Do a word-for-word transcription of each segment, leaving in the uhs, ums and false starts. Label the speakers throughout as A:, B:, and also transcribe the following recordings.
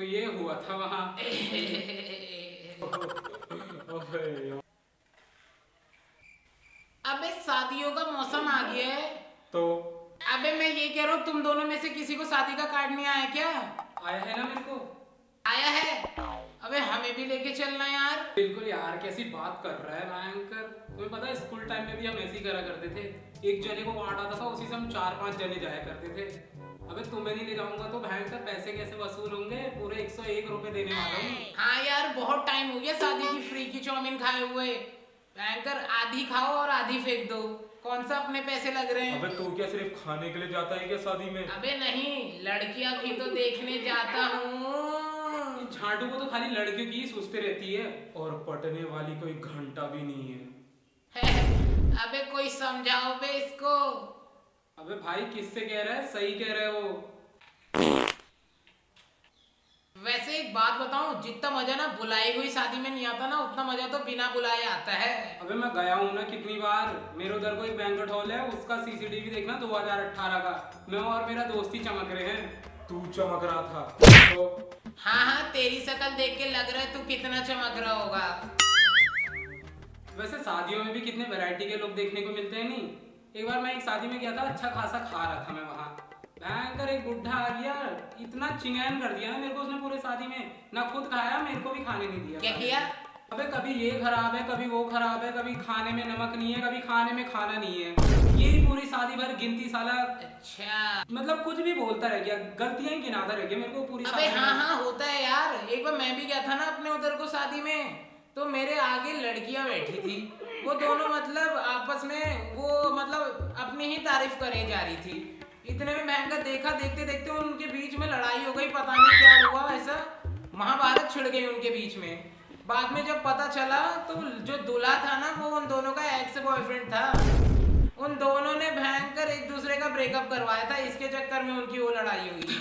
A: ये हुआ था वहाँ।
B: अबे शादियों का मौसम आ गया है
A: तो
B: अबे मैं ये कह रहा हूँ तुम दोनों में से किसी को शादी का कार्ड नहीं आया क्या?
A: आया है ना मेरे को।
B: आया है? अबे हमें भी लेके चलना यार।
A: बिल्कुल यार, कैसी बात कर रहा है भयंकर। तुम्हें पता है स्कूल टाइम में भी हम ऐसे ही करा करते थे, एक जने को वार्ड आता था, उसी से हम चार पांच जने जाया करते थे। अबे तुम्हें नहीं ले जाऊंगा तो भयंकर पैसे कैसे वसूल होंगे, पूरे एक सौ एक रुपए देने वाला हूँ।
B: हाँ यार बहुत टाइम हो गया शादी की फ्री की चाउमीन खाए हुए। भयंकर आधी खाओ और आधी फेंक दो, कौन सा अपने पैसे लग रहे हैं।
A: अबे तू क्या सिर्फ खाने के लिए जाता है क्या शादी में?
B: अबे नहीं, लड़कियां भी तो देखने जाता हूँ।
A: झाटू को तो खाली लड़कियों की ही सोचते रहती है, और पटने वाली कोई घंटा भी नहीं है।
B: अबे कोई समझाओ बे इसको।
A: अबे भाई किससे कह रहा है, सही कह रहे हो।
B: वैसे एक बात बताऊं, जितना मजा ना बुलाई हुई शादी में नहीं आता ना, उतना मजा तो बिना बुलाए आता है।
A: अबे मैं गया हूँ ना कितनी बार। मेरे उधर कोई बैंक्वेट हॉल है, उसका सीसीटीवी देखना दो हज़ार अठारह का, मैं और मेरा दोस्त ही चमक रहे हैं। तू चमक रहा था तो?
B: हाँ हाँ, तेरी शक्ल देख के लग रहा है तू कितना चमक रहा होगा।
A: वैसे शादियों में भी कितने वैरायटी के लोग देखने को मिलते हैं नहीं। एक बार मैं एक शादी में गया था, अच्छा खासा खा रहा था मैं वहाँ, भयंकर एक बुढ़ा आ गया, इतना चिंगैन कर दिया मेरे को उसने पूरे शादी में, ना खुद खाया, मेरे को भी खाने नहीं दिया।
B: क्या किया?
A: अबे कभी ये खराब है, कभी वो खराब है, कभी खाने में नमक नहीं है, कभी खाने में खाना नहीं है, यही पूरी शादी भर गिनती साला।
B: अच्छा
A: मतलब कुछ भी बोलता रह गया, गलतियां ही गिनाता रह गया मेरे को पूरी
B: अबे हाँ हाँ होता है यार। एक बार मैं भी गया था ना अपने उधर को शादी में, तो मेरे आगे लड़कियां बैठी थी, वो दोनों मतलब आपस में वो मतलब अपनी ही तारीफ करे जा रही थी। इतने में भयंकर देखा, देखते देखते उनके बीच में लड़ाई हो गई, पता नहीं क्या हुआ, ऐसा महाभारत छिड़ गई उनके बीच में। बाद में जब पता चला तो जो दूल्हा था ना वो उन दोनों का एक्स बॉयफ्रेंड था। उन दोनों ने भयंकर एक दूसरे का ब्रेकअप करवाया था, इसके चक्कर में उनकी वो लड़ाई हुई।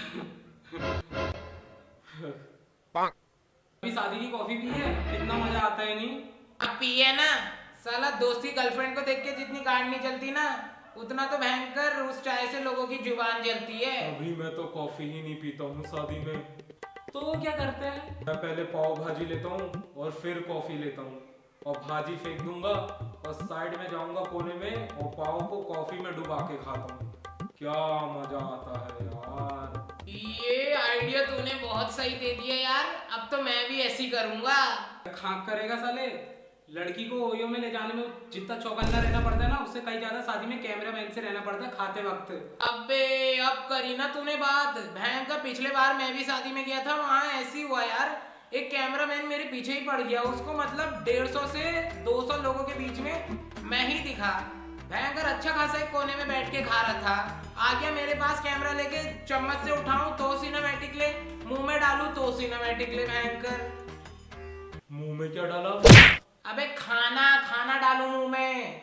A: अभी शादी की कॉफी पी है, कितना मजा आता है नहीं?
B: अब पिए ना, साला दोस्ती गर्लफ्रेंड को देख के जितनी गांड नहीं चलती ना, उतना तो भयंकर उस चाय से लोगों की जुबान जलती है।
A: अभी मैं तो कॉफी ही नहीं पीता हूँ शादी में। तो क्या करते हैं? मैं पहले पाव भाजी लेता हूँ और फिर कॉफी लेता हूँ, और भाजी फेंक दूंगा और साइड में जाऊंगा कोने में और पाव को कॉफी में डुबा के खाता हूँ। क्या मजा आता है यार।
B: ये आइडिया तूने बहुत सही दे दिया यार, अब तो मैं भी ऐसी करूंगा।
A: खाक करेगा साले। लड़की को ओयो में ले जाने में जितना चौकन्ना रहना पड़ता है ना, उससे कहीं ज्यादा शादी में कैमरामैन से रहना पड़ता है खाते वक्त।
B: अबे अब करी ना तूने बात। भयंकर पिछले बार मैं भी शादी में गया था, वहाँ ऐसी हुआ यार, एक कैमरामैन मेरे पीछे ही पड़ गया, उसको मतलब डेढ़ सौ से दो सौ लोगों के बीच में मैं ही दिखा। भयंकर अच्छा खासा एक कोने में बैठ के खा रहा था, आ गया मेरे पास कैमरा लेके, चम्मच से उठाऊं तो सिनेमैटिक ले, मुंह में डालूं तो सिनेमैटिक ले। भयंकर
A: मुंह में क्या डाला?
B: अबे खाना खाना डालूं मुंह में,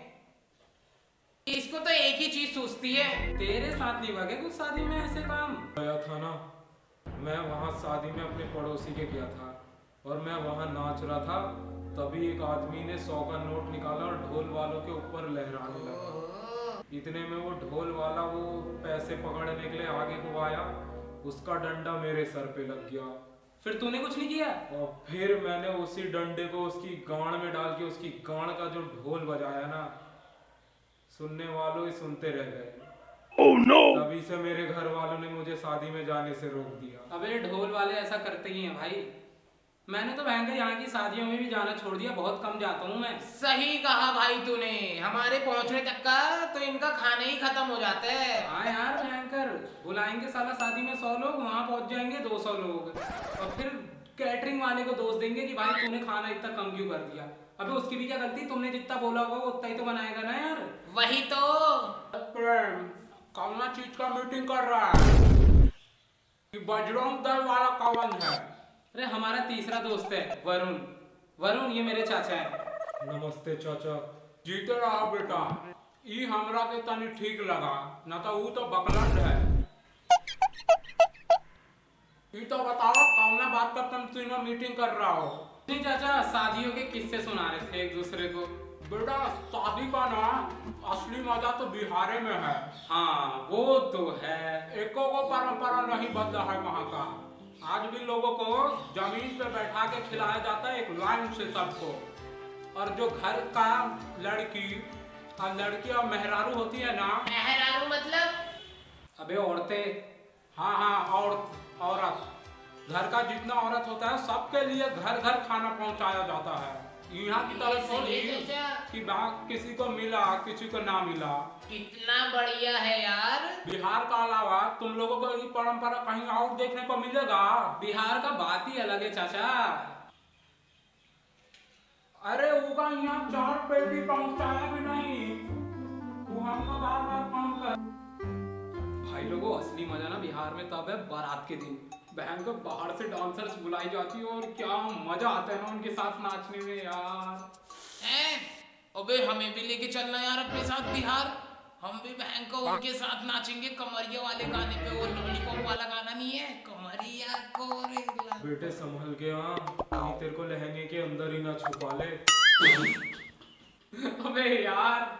B: इसको तो एक ही चीज सोचती है।
A: तेरे साथ नहीं हुआ क्या कुछ शादी में ऐसे काम? गया था ना मैं वहाँ शादी में अपने पड़ोसी के गया था, और मैं वहाँ नाच रहा था, तभी एक आदमी ने सौ का नोट निकाला और ढोल वालों के ऊपर लहराने लगा। इतने में वो ढोल वाला वो पैसे पकड़ने के लिए आगे को आया, उसका डंडा मेरे सर पे लग गया। फिर तूने कुछ नहीं किया? और फिर मैंने उसी डंडे को उसकी गांड में डाल के उसकी गांड का जो ढोल बजाया ना, सुनने वालों ही सुनते रह गए। Oh no! तभी से मेरे घर वालों ने मुझे शादी में जाने से रोक दिया। अबे ढोल वाले ऐसा करते ही हैं भाई। मैंने तो भयंकर यहाँ की शादियों में भी जाना छोड़ दिया, बहुत कम जाता हूँ मैं।
B: सही कहा भाई तूने, हमारे पहुँचने तक का तो इनका खाना ही खत्म हो जाता है।
A: हाँ यार भयंकर, बुलाएंगे साला शादी में सौ लोग, वहाँ पहुँच जाएंगे दो सौ लोग, और फिर कैटरिंग वाले को दोष देंगे कि भाई तूने खाना इतना कम क्यों कर दिया। अबे उसकी भी क्या गलती, तुमने जितना बोला होगा वो उतना ही तो बनाएगा ना यार।
B: वही तो।
A: कौन चीज का मीटिंग कर रहा है? बजरंग दल वाला कौन है? अरे हमारा तीसरा दोस्त है वरुण। वरुण ये मेरे चाचा है। नमस्ते चाचा। जीते रहा बेटा। ई हमरा के तनी ठीक लगा, ना तो वो तो बकलंड है। ई तो बताओ कौन बात का तुम तीनों मीटिंग कर रहा हो? नहीं चाचा, शादियों के किस्से सुना रहे थे एक दूसरे को। बेटा शादी का ना असली मजा तो बिहार में है। हाँ वो तो है, एको को परंपरा नहीं बदला है वहाँ का। आज भी लोगों को जमीन पे बैठा के खिलाया जाता है एक लाइन से सबको। और जो घर का लड़की और लड़की और मेहरारू होती है ना।
B: मेहरारू मतलब?
A: अबे औरतें। हाँ हाँ औरत औरत। घर का जितना औरत होता है सबके लिए घर घर खाना पहुंचाया जाता है। यहाँ की तरफ थोड़ी कि किसी को मिला किसी को ना मिला।
B: कितना बढ़िया है यार।
A: बिहार का अलावा तुम लोगों को ये परंपरा कहीं और देखने को मिलेगा?
C: बिहार का बात ही अलग है चाचा।
A: अरे उगा यहाँ चार पेटी पहुंचाया भी नहीं, वो हमको बार बार फोन कर।
C: भाई लोगों असली मजा ना बिहार में तब है बारात के दिन। बहन को बाहर से डांसर्स बुलाई जाती है और क्या मजा आता है ना उनके साथ नाचने में यार।
B: हैं? अबे हमें भी लेके चलना यार अपने साथ बिहार। हम भी बहन को उनके साथ नाचेंगे कमरिया वाले गाने पे। वो लॉलीपॉप वाला गाना नहीं है, कमरिया कोरेला।
A: बेटे संभल के आ, कहीं तेरे को लहंगे के अंदर ही ना छुपा ले।
C: अबे यार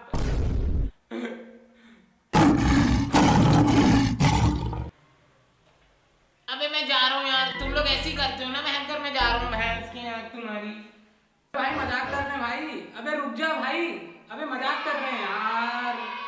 B: अबे मैं जा रहा हूँ यार। तुम लोग ऐसे ही करते हो ना भयंकर। मैं जा रहा हूँ भैंस की आँख तुम्हारी।
C: भाई मजाक कर रहे हैं भाई। अबे रुक जा भाई, अबे मजाक कर रहे हैं यार।